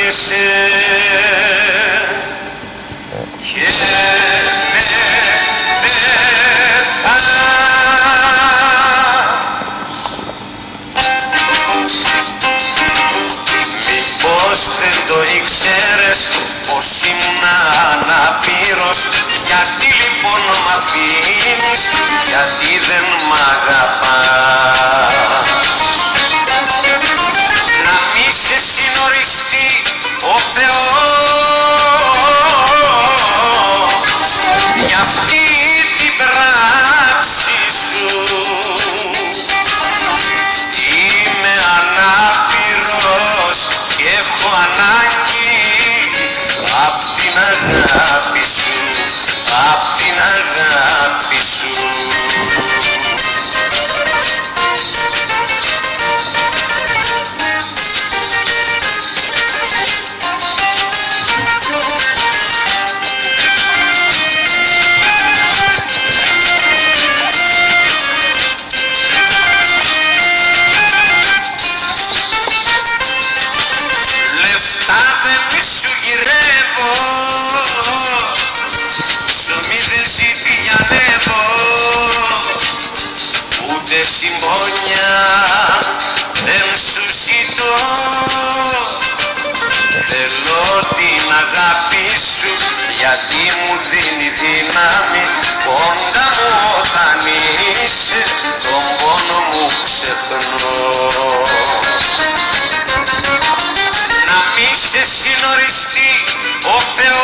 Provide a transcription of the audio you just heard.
είσαι και με πετάς. Μήπως δεν το ήξερες πως ήμουν αναπήρος? Γιατί λοιπόν μ' αφήνεις, γιατί δεν μ' αγαπάς? Να μη σε συνοριστεί ο Θεός για αυτή την πράξη σου. Είμαι ανάπηρος και έχω ανάγκη απ' την αγάπη σου, απ' την αγάπη σου. Λεφτά δεν σου γυρεύω, ψωμί δεν ζητιανεύω, ούτε συμπόνια δεν σου ζητώ. Θέλω την αγάπη σου γιατί μου δίνει δύναμη, κοντά μου όταν είσαι τον πόνο μου ξεχνώ. Να μη σε συνοριστεί ο Θεός